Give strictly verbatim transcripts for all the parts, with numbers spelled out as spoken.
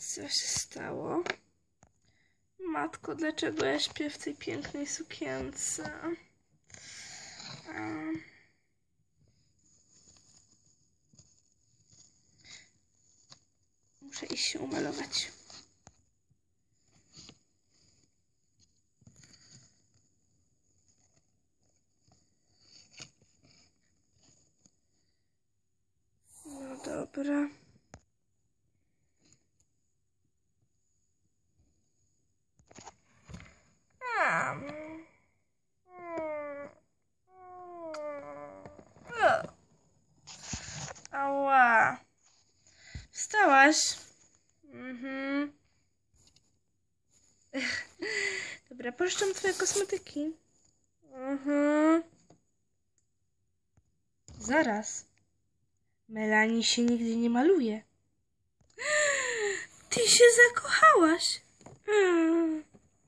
Co się stało? Matko, dlaczego ja śpię w tej pięknej sukience? A... Muszę iść się umalować. No dobra. A. Ała. Wstałaś? Mhm. Dobra, pożyczam twoje kosmetyki. Mhm. Zaraz. Melanie się nigdy nie maluje. Ty się zakochałaś. Hmm.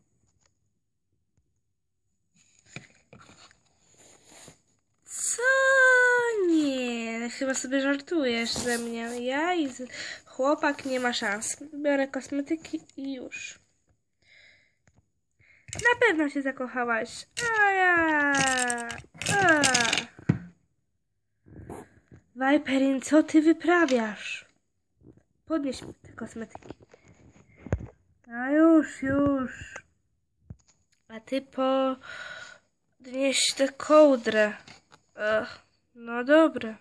Co? Nie, chyba sobie żartujesz ze mnie. Ja i z... chłopak nie ma szans. Biorę kosmetyki i już. Na pewno się zakochałaś. A ja. A. Viperin, co ty wyprawiasz? Podnieś mi te kosmetyki. A już, już. A ty podnieś tę kołdrę. Ech, no dobra.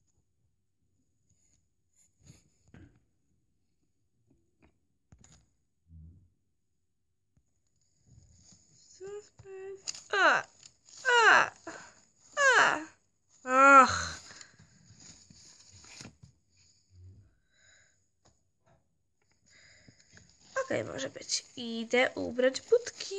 A, a, a. Ach. Okej, okay, może być. Idę ubrać butki.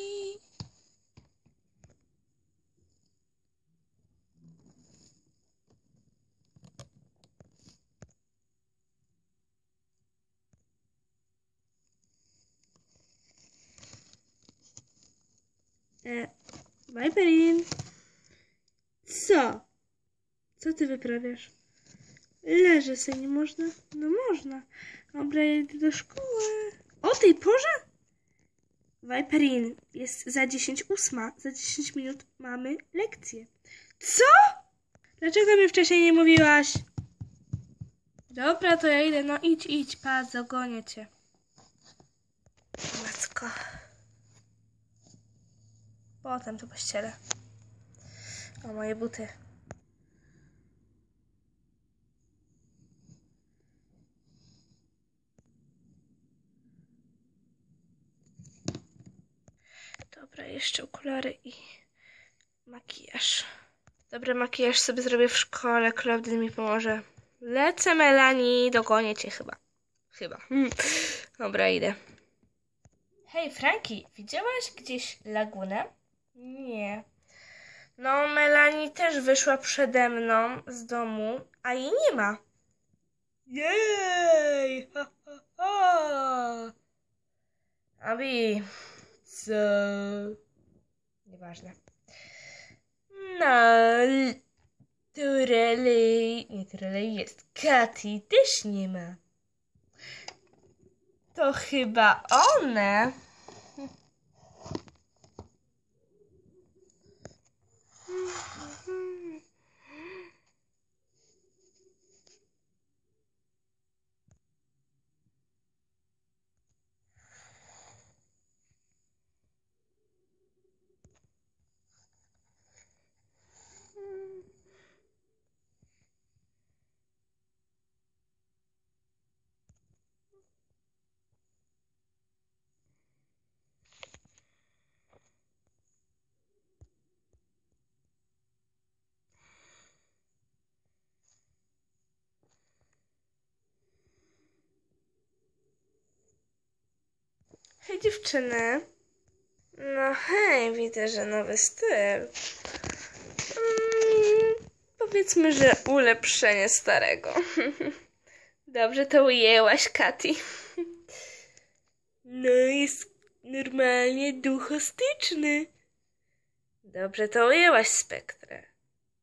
E, Viperin. Co? Co ty wyprawiasz? Leżę sobie, nie można? No można. Dobra, ja idę do szkoły. O tej porze? Viperin, jest za dziesięć ósma. Za dziesięć minut mamy lekcję. Co? Dlaczego mi wcześniej nie mówiłaś? Dobra, to ja idę. No idź, idź, pa, dogonię cię. Matko. Potem tu pościelę. O, moje buty. Dobra, jeszcze okulary i makijaż. Dobra, makijaż sobie zrobię w szkole. Claudine mi pomoże. Lecę, Melanie. Dogonię cię chyba. Chyba. Hmm. Dobra, idę. Hej, Franki, widziałaś gdzieś lagunę? Nie. No, Melanie też wyszła przede mną z domu, a jej nie ma. Jej! Ha, ha, ha. Abi, co? Nieważne. No, Turelej, nie Turelej jest. Katy też nie ma. To chyba one. Hej dziewczyny. No hej, widzę, że nowy styl. Hmm, powiedzmy, że ulepszenie starego. Dobrze to ujęłaś, Katy. No jest normalnie duchostyczny. Dobrze to ujęłaś, Spektrę.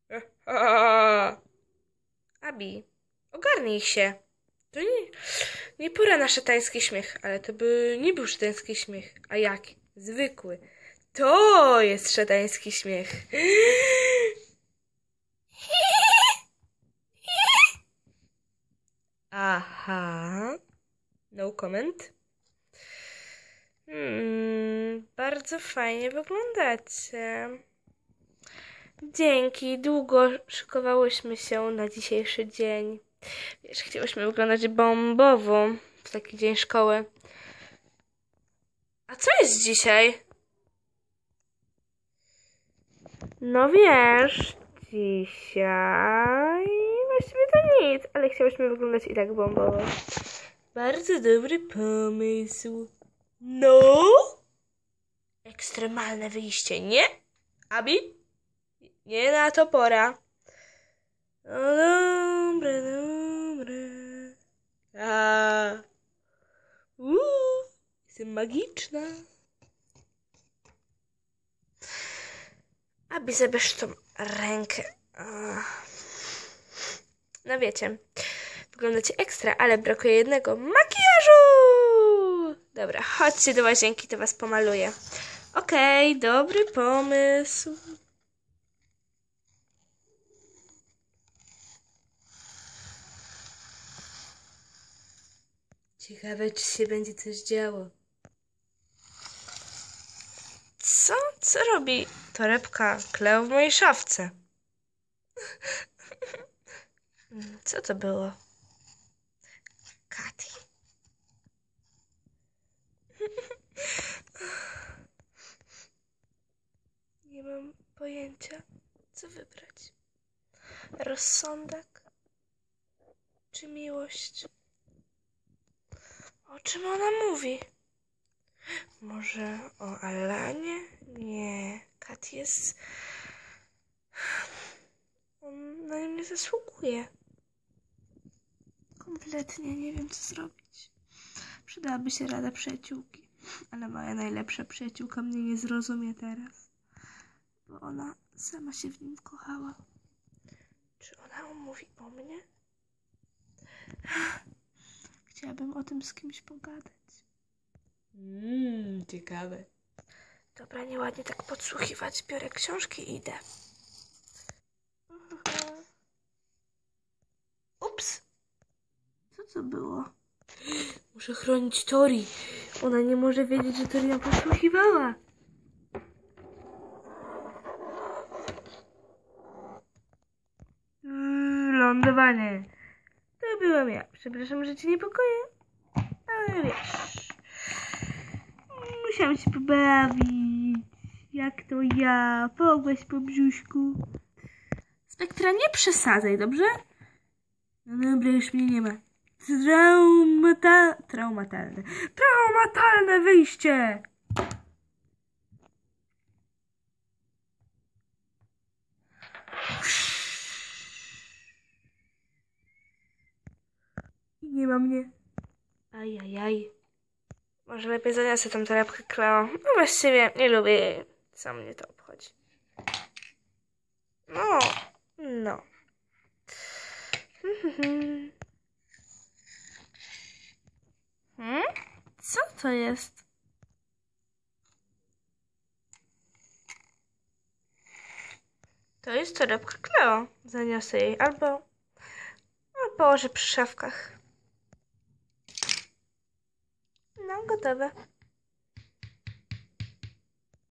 Abi, ogarnij się. To nie, Nie pora na szatański śmiech, ale to by nie był szatański śmiech. A jaki? Zwykły. To jest szatański śmiech. Aha. No comment. Hmm, bardzo fajnie wyglądacie. Dzięki. Długo szykowałyśmy się na dzisiejszy dzień. Wiesz, chciałyśmy wyglądać bombowo w taki dzień szkoły. A co jest dzisiaj? No wiesz, dzisiaj właściwie to nic, ale chciałyśmy wyglądać i tak bombowo. Bardzo dobry pomysł. No? Ekstremalne wyjście, nie? Abi? Nie na to pora. No dobra, dobra. A. Uuu, jestem magiczna. Abi, zabierz tą rękę. No wiecie, wyglądacie ekstra, ale brakuje jednego makijażu. Dobra, chodźcie do łazienki, to was pomaluję. Okej, okay, dobry pomysł. Ciekawe, czy się będzie coś działo. Co? Co robi torebka Kleo w mojej szafce? Co to było? Katy. Nie mam pojęcia, co wybrać. Rozsądek czy miłość? O czym ona mówi? Może o Alanie? Nie. Kat jest... On na nią nie zasługuje. Kompletnie nie wiem, co zrobić. Przydałaby się rada przyjaciółki. Ale moja najlepsza przyjaciółka mnie nie zrozumie teraz. Bo ona sama się w nim kochała. Czy ona mówi o mnie? Chciałabym o tym z kimś pogadać. Mmm, ciekawe. Dobra, nieładnie tak podsłuchiwać. Biorę książki i idę. Ups. Co to było? Muszę chronić Tori. Ona nie może wiedzieć, że Tori ją podsłuchiwała. Lądowanie. To byłam ja. Przepraszam, że cię niepokoję. Ale wiesz... Musiałam się pobawić. Jak to ja. Pogłaś po brzuszku. Spektra, nie przesadzaj, dobrze? No dobra, już mnie nie ma. Traumata... Traumatalne. Traumatalne wyjście! I nie ma mnie. Ajajaj. Może lepiej zaniosę tą torebkę Kleo. No właściwie nie lubię jej. Co mnie to obchodzi? No, no. Hmm? Co to jest? To jest torebka Kleo. Zaniosę jej albo... No, położę przy szafkach. No, gotowe.